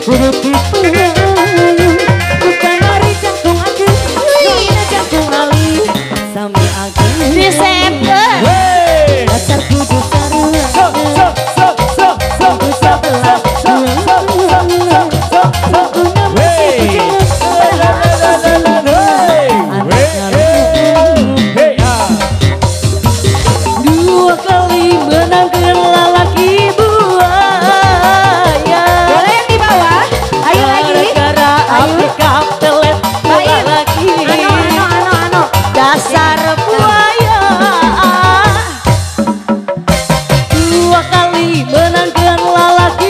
Kudu tipe bukan hari jantung aku, doina jantung ali, sami aku Desember. dasar kudu dua kali menangkan lalaki buaya. Boleh yang di bawah. Ayo lagi. Gara-gara Afrika pelet lalaki. Ano. Dasar buaya. Dua kali menangkan lalaki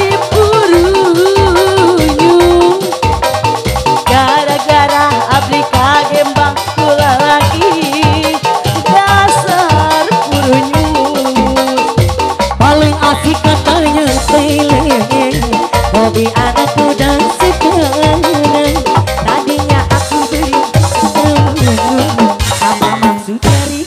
burunyu. Gara-gara Afrika gembang ku lalaki. Dasar burunyu. Paling asik katanya teleng. Hobi anakku dan sekarang. Tadinya aku beli apa maksud dari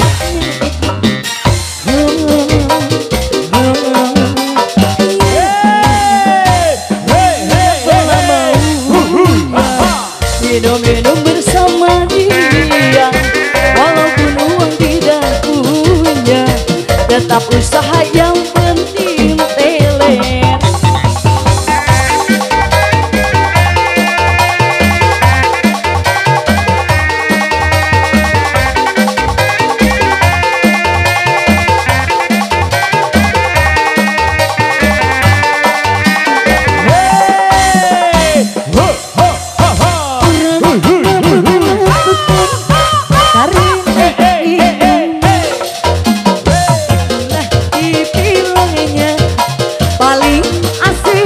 minum bersama dia, walaupun uang tidak punya, tetap usaha yang penting teler. Paling asik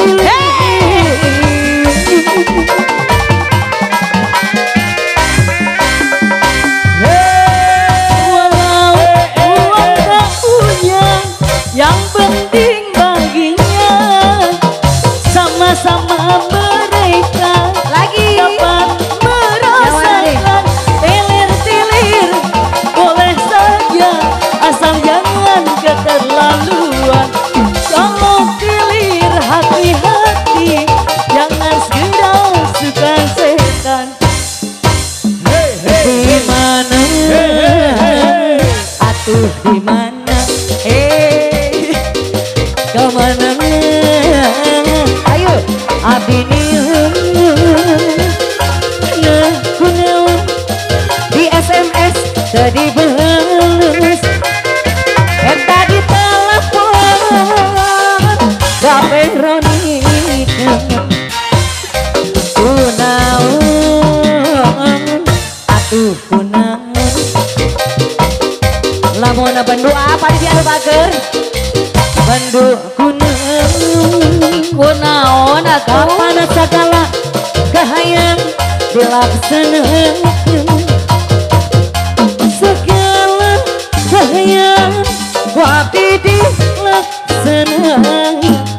walau uang tak punya, yang penting baginya sama-sama mereka Lagi. dapat merasakan teler-teler. Boleh saja asal jangan keterlaluan. Kalau teler hati-hati, jangan sekedar suka setan. Dimana atuh dimana kemana Ayo. abdi nah kunaon di SMS tadi balus eta di telepon gape Ronika kunaon atuh kunaon lamun bendu apa di anu bager bendu kunaon kapan segala kahayang dilaksanakan, segala kahayang ku abdi dilaksanakan.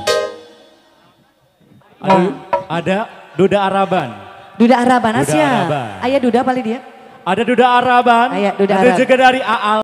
Ada Duda Araban. Duda Araban Duda Asia. Araban. Ayah Duda paling dia. Ada Duda Araban. Aya Duda ada Araban. juga dari Aal.